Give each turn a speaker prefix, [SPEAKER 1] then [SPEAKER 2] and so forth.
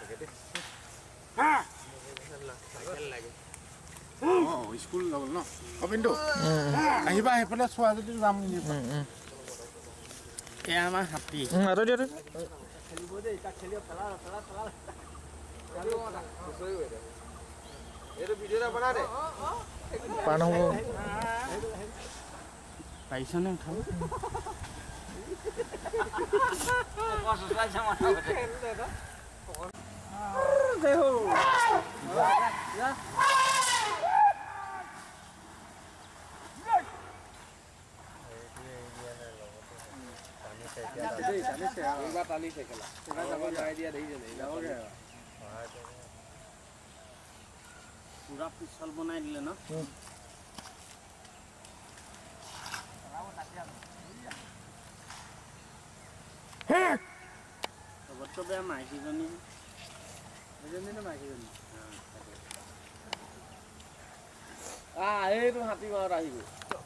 [SPEAKER 1] school যাব ন অবিন্দু আহিবা সেইফালে চোৱা যদি যাম নিবা এয়া আমাৰ হাতী
[SPEAKER 2] আৰু দিয়া
[SPEAKER 3] খেলিব দে ইটা খেলিও খেলা এইটো ভিডিওটা বনা দে
[SPEAKER 2] পান হ'ব
[SPEAKER 1] পাইছনে খাব পুৰা পিছল বনাই দিলে ন চবতকৈ বেয়া মাইকীজনী মাইকীজনী এইটো হাতী ঘৰত আহিব